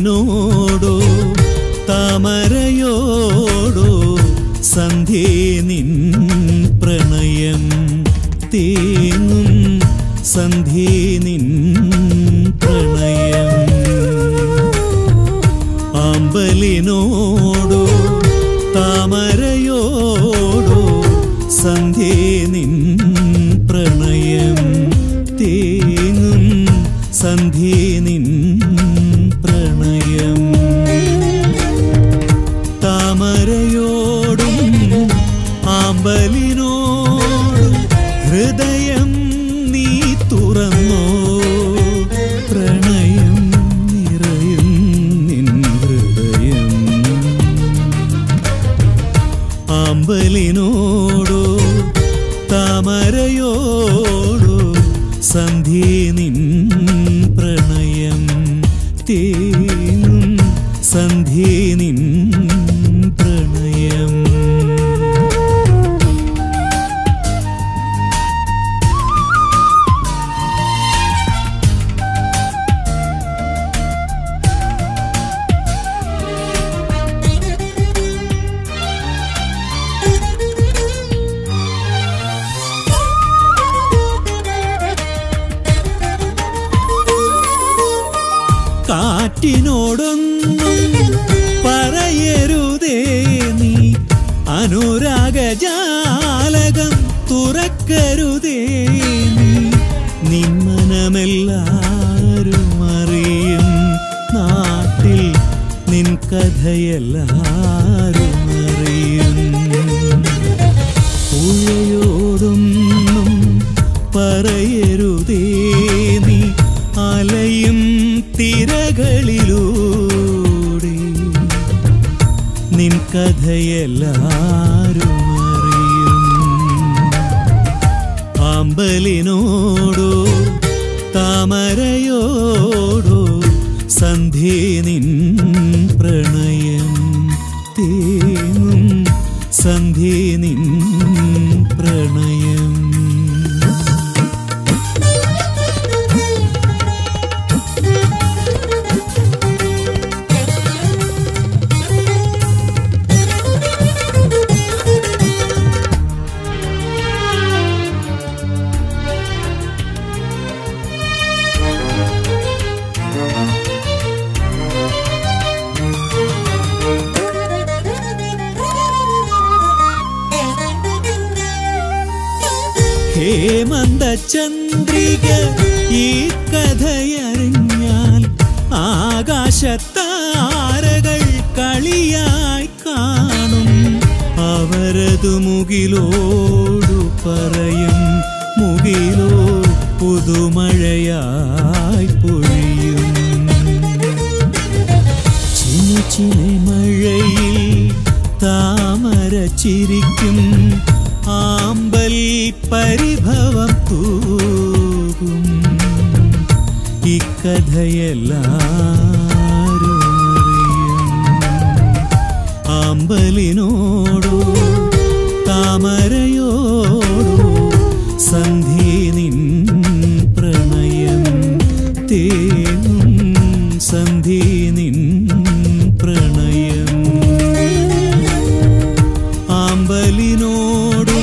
അമ്പലിനോടോ താമരയോടോ സന്ധ്യേ നിൻ പ്രണയം തേങ്ങും സന്ധ്യേ നിൻ പ്രണയം അമ്പലിനോടോ താമരയോടോ സന്ധ്യേ നിൻ പ്രണയം തേങ്ങും സന്ധ്യേ നിൻ പ്രണയം താമരയോടും ആമ്പലിനോടും ഹൃദയം നീ തുറന്നോ പ്രണയം നിറയും നിൻ ഹൃദയം ആമ്പലിനോടോ താമരയോടോ സന്ധ്യേ നിൻ പ്രണയം തേങ്ങും സന്ധ്യേ നിൻ പ്രണയം കാറ്റിനോടൊന്നും പറയരുതേ നീ അനുരാഗജാലകം തുറക്കരുതേ നീ നിന്മനമെല്ലാരും അറിയും നാട്ടിൽ നിൻ കഥയെല്ലാരും അറിയും പുഴയോടൊന്നും പറയരുതേ നീ അലയും തിരകളിലൂടെ നിൻ കഥയെല്ലാരും അറിയും ആമ്പലിനോടോ താമരയോടോ സന്ധ്യേ നിൻ പ്രണയം തേങ്ങും സന്ധ്യേ നിൻ പ്രണയം ഹേമന്തചന്ദ്രിക ഈ കഥയറിഞ്ഞാൽ ആകാശത്താരകൾ കളിയായി കാണും അവരതു മുകിലോടു പറയും മുകിലോ പുതുമഴയായി പൊഴിയും ചിന്നമഴയിൽ താമര ചിരിക്കും ആമ്പൽ പരിഭവം തൂകും ഈ കഥയെല്ലാരും അറിയും ആമ്പലിനോടോ താമരയോടോ സന്ധ്യേ നിൻ പ്രണയം തേങ്ങും സന്ധ്യേ നിൻ പ്രണയം ആമ്പലിനോടും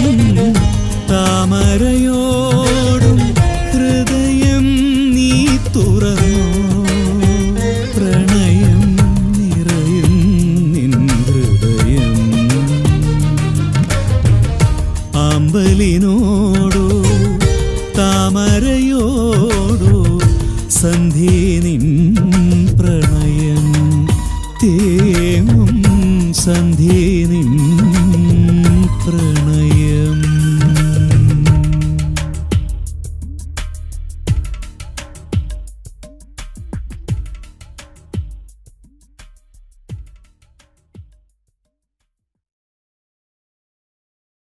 താമരയോടും ഹൃദയം നീ തുറന്നോ പ്രണയം നിറയും നിൻ ഹൃദയം ആമ്പലിനോടോ താമരയോടോ സന്ധ്യേ നിൻ പ്രണയം തേങ്ങും സന്ധ്യേ